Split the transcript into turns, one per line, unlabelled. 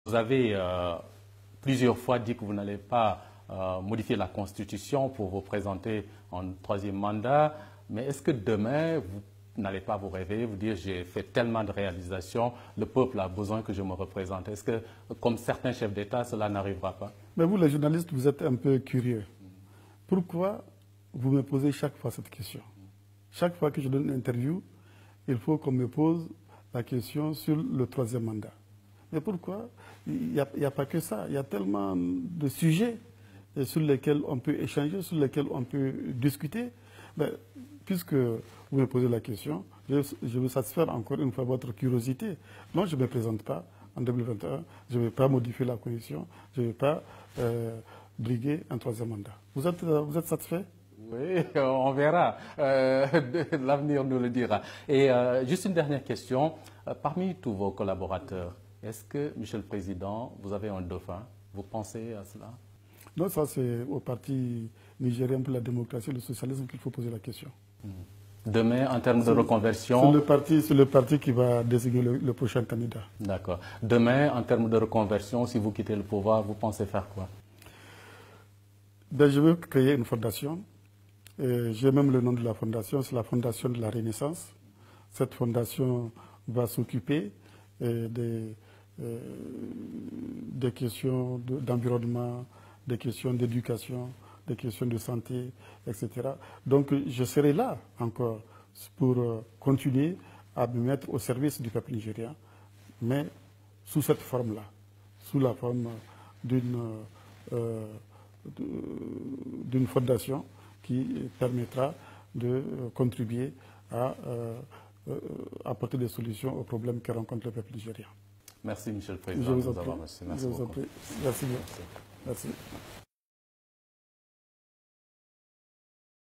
Vous avez plusieurs fois dit que vous n'allez pas modifier la Constitution pour vous présenter en troisième mandat, mais est-ce que demain, vous n'allez pas vous réveiller, vous dire j'ai fait tellement de réalisations, le peuple a besoin que je me représente? Est-ce que, comme certains chefs d'État, cela n'arrivera pas?
Mais vous, les journalistes, vous êtes un peu curieux. Pourquoi vous me posez chaque fois cette question? Chaque fois que je donne une interview, il faut qu'on me pose la question sur le troisième mandat. Mais pourquoi? Il n'y a pas que ça. Il y a tellement de sujets sur lesquels on peut échanger, sur lesquels on peut discuter. Mais, puisque vous me posez la question, je veux satisfaire encore une fois votre curiosité. Non, je ne me présente pas en 2021. Je ne vais pas modifier la Constitution. Je ne vais pas briguer un troisième mandat. Vous êtes satisfait?
Oui, on verra. L'avenir nous le dira. Et juste une dernière question. Parmi tous vos collaborateurs, est-ce que, Monsieur le Président, vous avez un dauphin? Vous pensez à cela?
Non, ça c'est au Parti nigérien pour la démocratie et le socialisme qu'il faut poser la question.
Demain, en termes de reconversion...
C'est le parti qui va désigner le prochain candidat.
D'accord. Demain, en termes de reconversion, si vous quittez le pouvoir, vous pensez faire quoi?
Ben, je veux créer une fondation. J'ai même le nom de la fondation, c'est la Fondation de la Renaissance. Cette fondation va s'occuper des questions d'environnement, des questions d'éducation, des questions de santé, etc. Donc je serai là encore pour continuer à me mettre au service du peuple nigérien, mais sous cette forme-là, sous la forme d'une fondation qui permettra de contribuer à apporter des solutions aux problèmes que rencontre le peuple nigérien.
Merci, Monsieur le Président, de nous avoir reçus. Merci beaucoup.
Merci bien. Merci.